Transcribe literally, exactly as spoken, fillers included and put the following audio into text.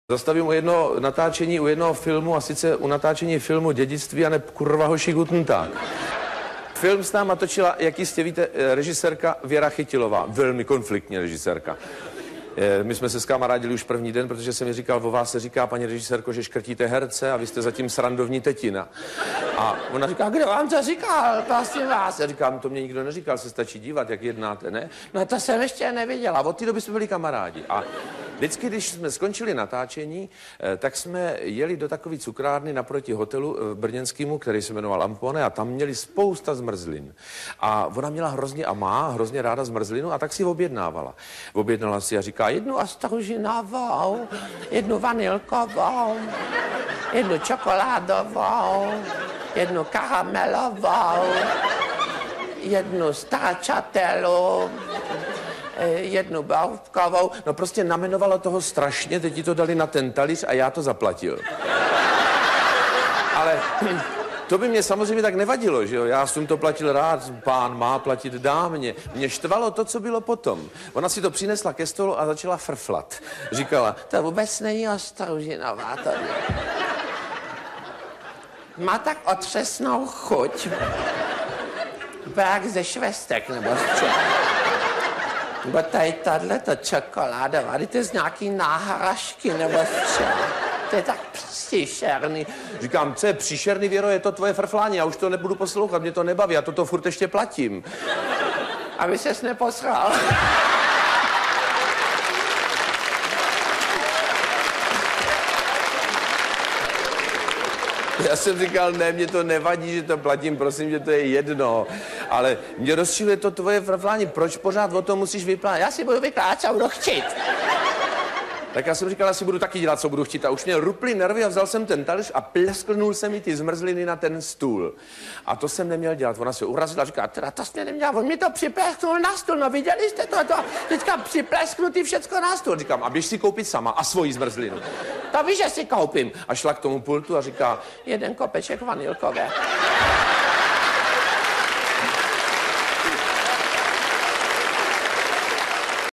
Zastavím u jednoho natáčení, u jednoho filmu, a sice u natáčení filmu Dědictví a ne kurva hoši guten Tag. Film s náma točila, jak jistě víte, režisérka Věra Chytilová, velmi konfliktní režisérka. My jsme se skamarádili už první den, protože jsem mi říkal, o vás se říká, paní režisérko, že škrtíte herce a vy jste zatím srandovní tetina. A ona říká, kdo vám to říkal, prosím vás? Já říkám, to mě nikdo neříkal, se stačí dívat, jak jednáte, ne? No to jsem ještě neviděla, od té doby jsme byli kamarádi. A vždycky, když jsme skončili natáčení, tak jsme jeli do takové cukrárny naproti hotelu brněnskému, který se jmenoval Ampone, a tam měli spousta zmrzlin. A ona měla hrozně a má hrozně ráda zmrzlinu, a tak si objednávala. Objednala si a říká, jednu ostružinovou, jednu vanilkovou, jednu čokoládovou, jednu karamelovou, jednu stracciatelu, jednu bavkovou. No prostě namenovala toho strašně, teď ti to dali na ten talíř a já to zaplatil. Ale to by mě samozřejmě tak nevadilo, že jo? Já jsem to platil rád, pán má platit dámě. Mě štvalo to, co bylo potom. Ona si to přinesla ke stolu a začala frflat. Říkala, to vůbec není ostružinová, to je. Má tak otřesnou chuť. Jak ze švestek, nebo z čeho. Nebo tady tato čokoládová, to je z nějaký náhražky, nebo z čeho. To je tak příšerný. Říkám, co je příšerný, Věro, je to tvoje frflání, já už to nebudu poslouchat, mě to nebaví, já toto furt ještě platím. Aby ses neposral. Já jsem říkal, ne, mě to nevadí, že to platím, prosím, že to je jedno. Ale mě rozčiluje to tvoje frflání, proč pořád o tom musíš vyplávat? Já si budu vykládat, co budu chtít. Tak já jsem říkal, já si budu taky dělat, co budu chtít. A už mě ruply nervy a vzal jsem ten talíř a plesknul jsem mi ty zmrzliny na ten stůl. A to jsem neměl dělat. Ona se urazila a říká, teda to jsi neměla, on mi to připlesknul na stůl, no viděli jste to, to teďka připlesknutý všecko na stůl. Říkám, a běž si koupit sama a svoji zmrzlinu. To víš, že si koupím. A šla k tomu pultu a říká, jeden kopeček vanilkové.